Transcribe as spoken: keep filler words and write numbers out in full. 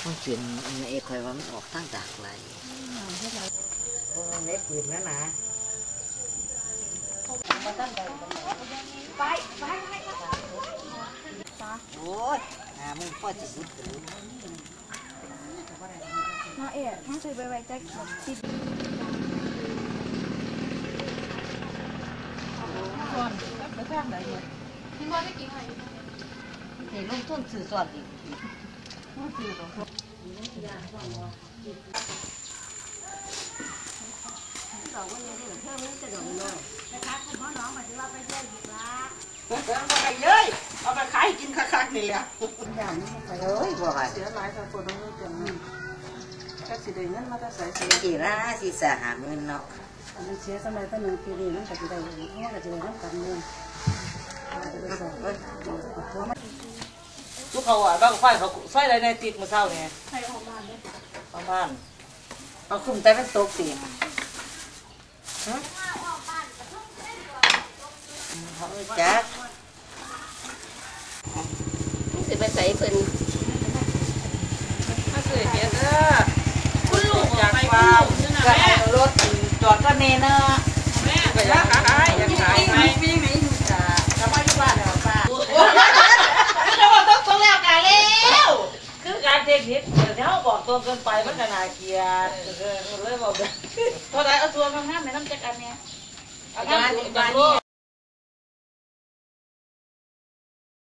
มันเสียงเอกคอยว่ามันออกตั้งจากไรเล็บปืนนะนะไปไปไปโอ้ยหามึงพ่อจะสุดหรือน้าเอ๋ถ้าซื้อไปไว้จะติดส่วนไปสร้างไหนเนี่ยพี่ว่าได้กี่ไงเห็นลงทุนสื่อสอดอีกสื่อของเขาเราก็ยังเพิ่มไม่จะโดนเลยนะคะคุณพ่อน้องมาถือว่าไปเที่ยวอีกละเพิ่มไปเยอะเอาไปขายกินคักๆนี่แหละอย่างนี้ไปเลยบ่อยเสียหลายกับคนนู้นจังก็สิได้เงินมาแต่ใส่เสียกี่ละสิสหาเงินเนาะมันเสียสมัยตั้งหนึ่งปีนี้มันก็จะได้เพราะว่าก็จะได้รับการเงินทุกเขาอ่ะบ้างไฟเขาไฟอะไรในติดมือเศร้าเนี่ยไฟของบ้านเนี่ยของบ้านเอาคุ้มแต่เป็นตกเสียงฮะเขาจักสิไปใส่เพิ่นมาซื้อเฮ็ดเด้อคุณลูกจากฟาร์มก็ให้รถจอดก็เนเนอร์แม่ก็อยากขายอยากขายไหมมีไหมจ้าทำไมอยู่บ้านเนี่ยป้าคือเราต้องต้องแล้วกันแล้วคือการเทคนิคเดี๋ยวบอกตัวเกินไปมันก็น่าเกลียดเลยบอกเลยพอได้เอาตัวงามๆในน้ำจักรอันเนี้ยเอางาน